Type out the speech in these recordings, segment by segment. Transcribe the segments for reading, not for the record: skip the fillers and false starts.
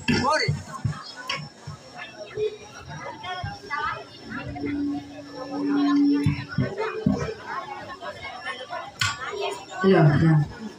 Sorry. Iya, iya.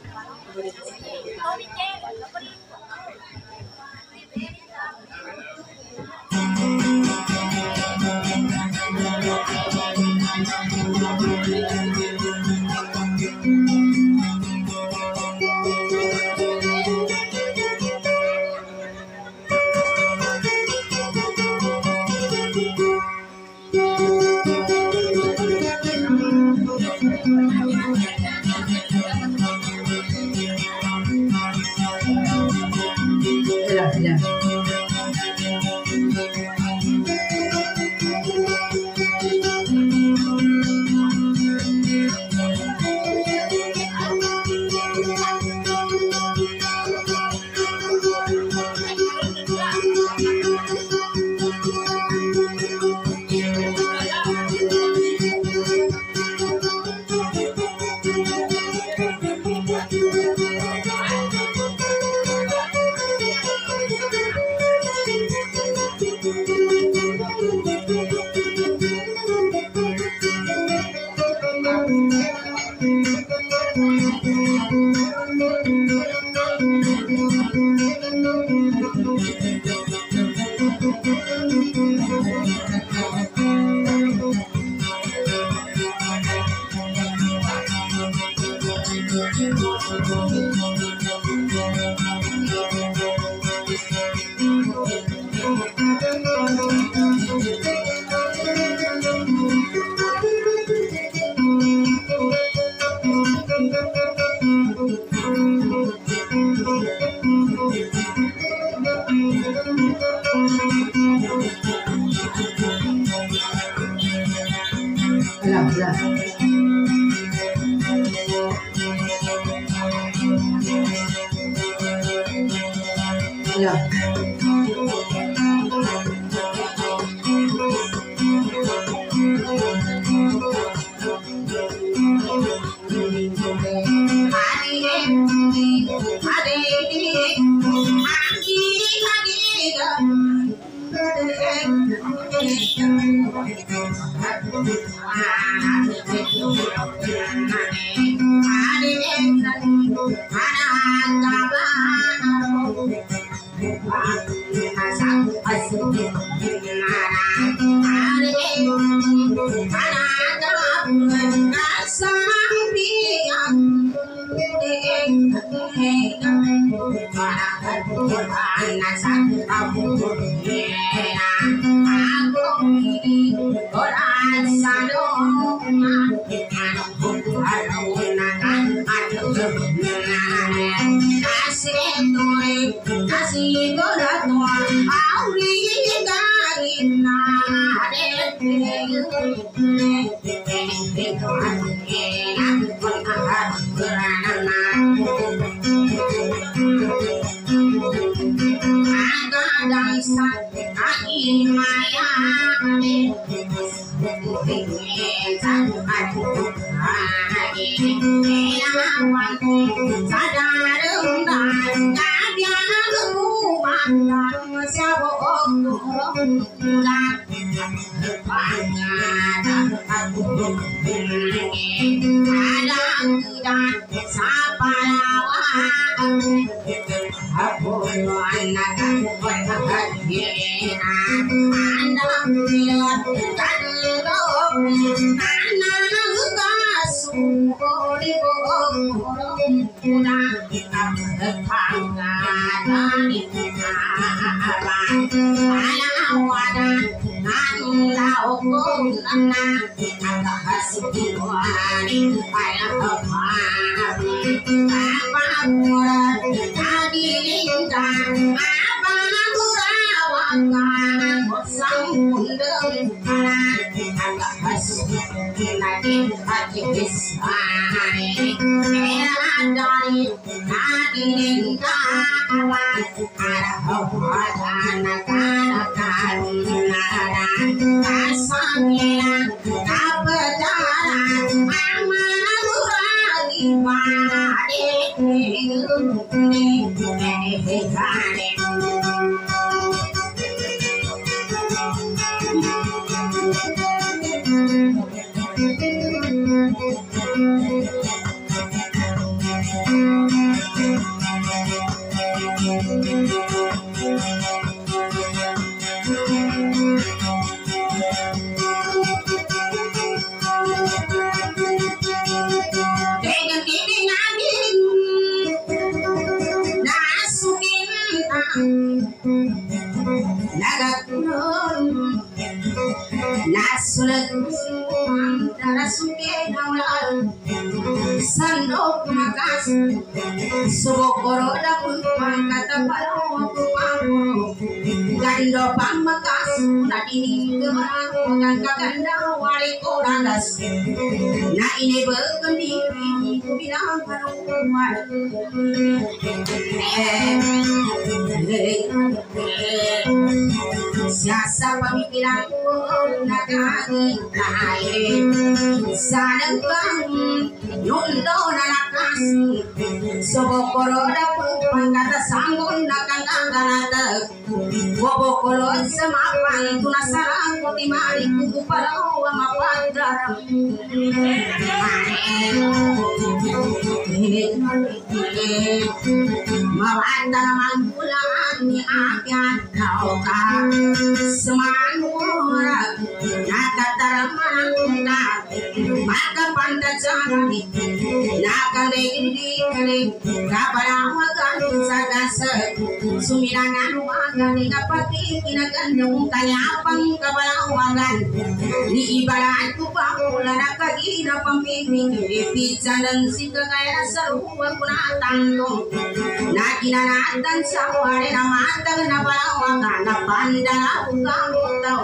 Iya, iya. Iya, iya. Iya. Sandok makas Subokoro dapur pangkata palawa kupanguro Gando pamakas Nadini kemarang Pagangka ganda wali korandas Na ini berkendiri Kubilang karuman Siasa pemikiran Nagagi lain Sadengkang Nundo nanakas Sobokoro dapur pangkata sambun Nakangkanganata Bobokoro semapan Tunasarang kutimari kuku parawa mapadar Mawanda mangkulan ni akyat kauka Semanura Nakataraman Maka pandajarani Nakadegiri Kaparamagan Sagasa Sumirangan Wagan Kapati Kinagandung Kayapang Kapalawagan Ni ibarat Kupakula Nakagina Pampiping Pizza dan Sikagaya Saruwa Kunatangong Nakinanatan Sawari Namatag Napalawagan Napandala Ukamutaw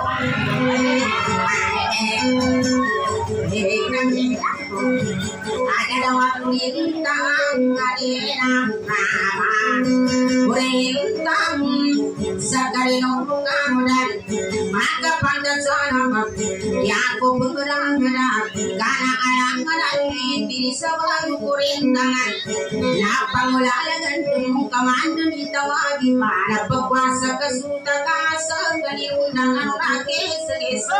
ada waktu lintang adina nama lintang sekali nongkrong dan maka pada sana ya aku berang karena alang-alang di sebelah kurintangan napa mulai gantung kamandan ditawagi pada pekuasa kesuta kasa kali undangan rakyat segesa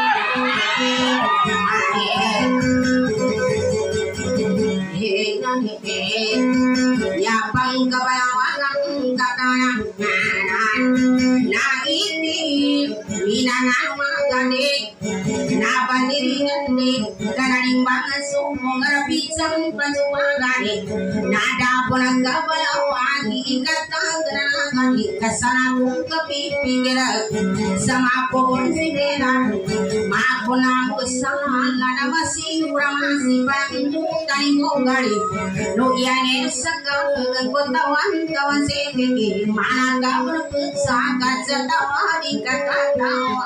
ya pangkabalawagan katanan na ini minangan magani na bandiringan ni kanalimbangan sumungar pisang panumagani na dapon ang kabalawagi ikatang kanagani kasana kong kapipigila sa mapobon sinera mapunang usahan na masihura masipang tayo mo gali no yan sa katawan kawan sipigi malaga berpeksa kaca tawa di kakatawa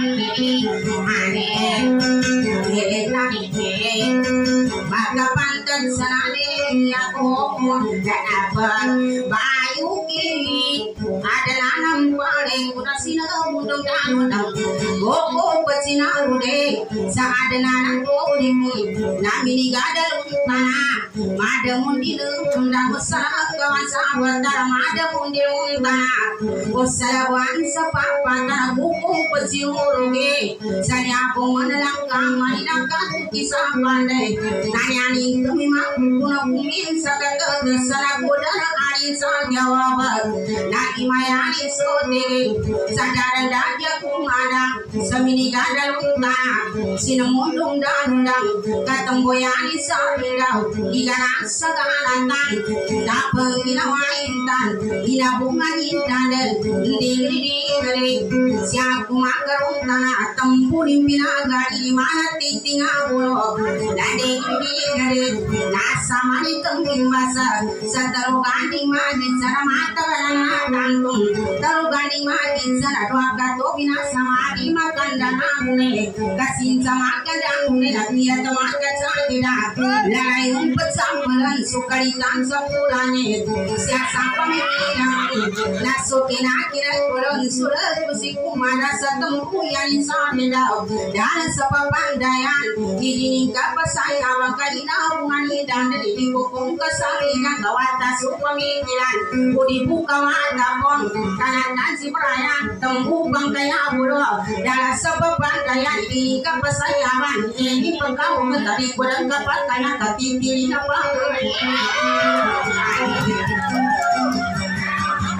maka pantan sanade aku dan apa bayu kiri adalah nampare kuda sinau mudong danudang gogo pecina rude saat nanan kodimi namini gadal mana madamun dilung dan besar kawan sahabat dalam madamun dilung tanah usalawan sepapatan hukum peciuruge saya pun menelang kamar inakan kisah pandai nanya nih memang guna kumin sakit terserah kuda hari jawab nagi mayani sote sadar daja kumada semini gadal tanah sinamundung dandang katemboyani sabirau igana segala tan dapat ginawaintan ginabungan intan diri siaku makarung tanah tempurin pinagari mana titing abulo dade diri nasa mani tengking basa sataru ganding magi sana mata balana tantung taru ganding magi sana dua kato binasa magi makan danamune kasin sama kadangune dia temakan tidak lai umpet sampelan sukaritan sepulane siasa pemikiran nasukin akhirnya kulon surat kusiku mana setempu yang insanidau dan sepapandayan didini kapasaya makalina hubungan dan didikukung kesalinan kawata supamikiran dibuka mata pon kanan si perayaan tembukang kaya bulo dan sepapandayan di kapasayaman ini pengkau tadi kurang kapat kaya katipili apa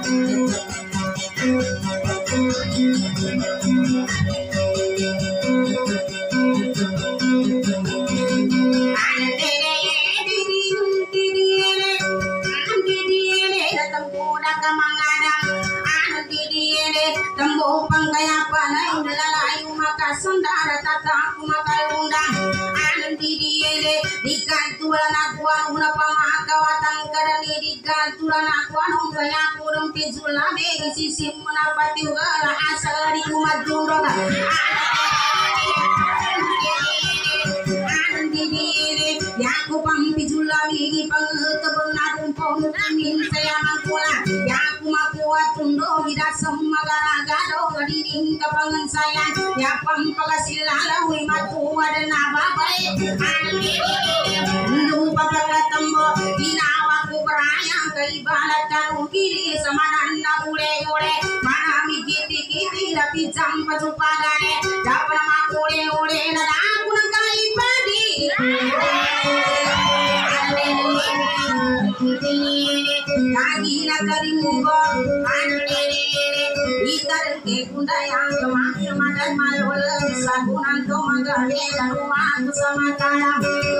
Tembo pangkayapan ay nalalayo makasundara tatak makalundang anong didiere dikantulan akuan una pamakawatang karani dikantulan akuan ang kaya kurang tizulame isisim menapati wala asal di umat durong anong didiere yaku pampizulami di pangetebeng nadung pongkamin saya mangkula yaku makuat tundo tidak semagara-garo ngadiring kapangan saya ya pampagasilala wi matuwa dan nababay lupa pagkatambo ginawa ko berayang kaibalat kanong kiri sa mananda ule-ule manami kiti-kiti lapit sampa supagane dapat makule-ule na ako ng kaibadi lagi na karimugo itar ke kundayang kemadan malol sabunan to magale dan umat sama kalam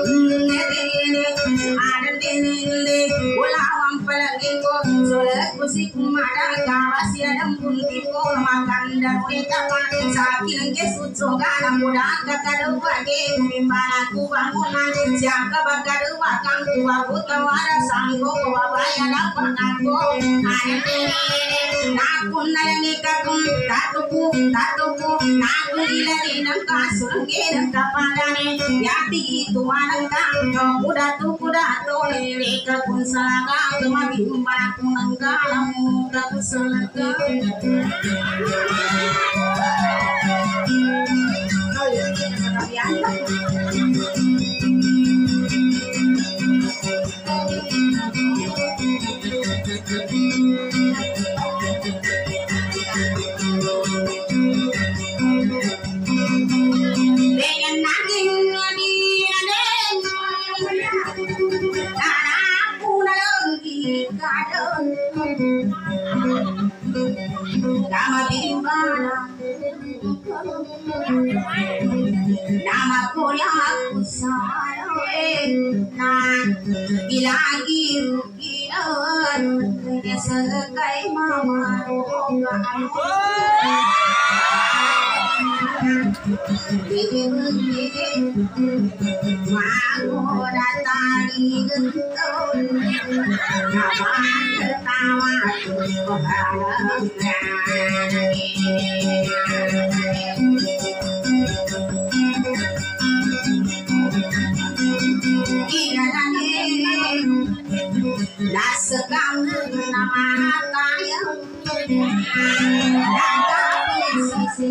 adan denile ulawang palagi ko solek musik mada kawasi adam punti ko makan dan wita sakin ke sucoga muda kakadu bage mimbala ku bangunan siapa bagadu bakang ku abutawara sanggo babaya dapat aku aku nalani kakung tatuku aku ilani nang kasurge nang kapagane yati itu anangka kuda to lele kakung salaga kemabimba aku nang kalam kakung salaga nama koya aku sayang ilagi rugian dia sekai mama aku datang gentol nama tertawa Nasegam nama kaya sisi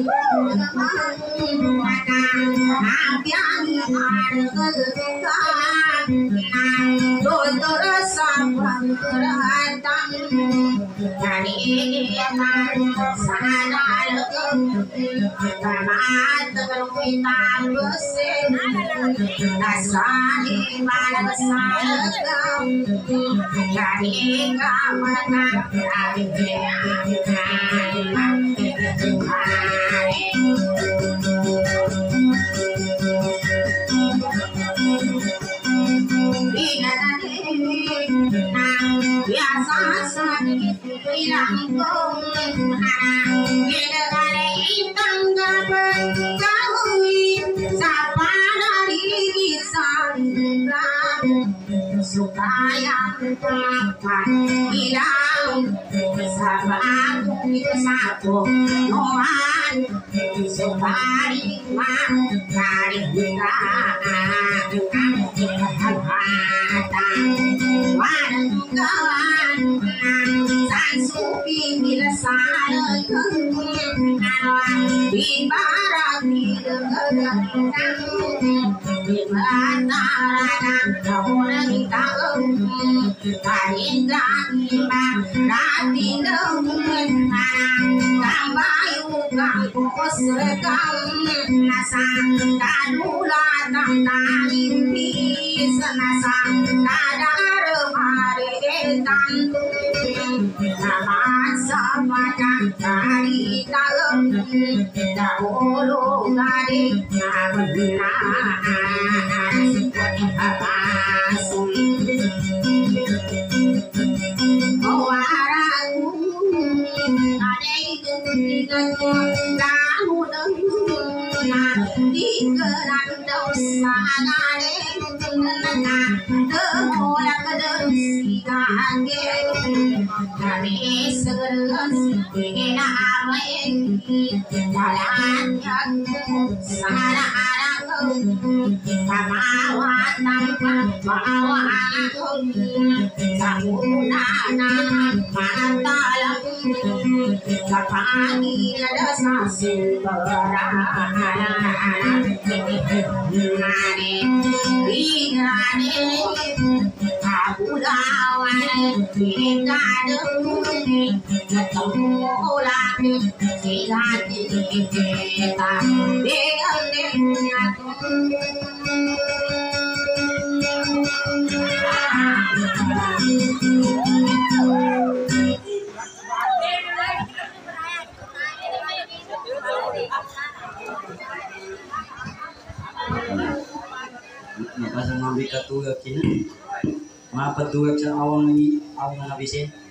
supaya hilang sama aku itu satu noan supaya dari kita kawan san supi bila saya di barat di dekat di mata orang tahu kain dan rati nungan kambayu kang kosrekam nasang kadula tam talim pisanasang kadar mare tantu namasa padang kari dalam dahulu gade nabena Mapasang mabika tuwag kina. Mapatuwag sa awang na bisin.